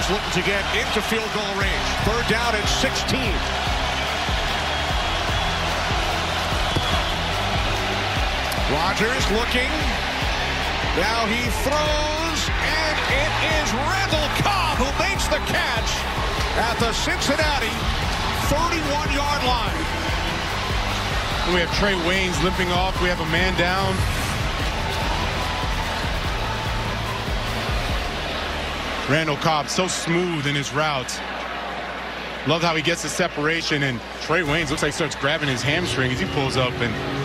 Rodgers looking to get into field goal range. Third down at 16. Rodgers looking. Now he throws, and it is Randall Cobb who makes the catch at the Cincinnati 31-yard line. We have Trey Waynes limping off. We have a man down. Randall Cobb so smooth in his routes. Love how he gets the separation, and Trey Waynes looks like he starts grabbing his hamstring as he pulls up, and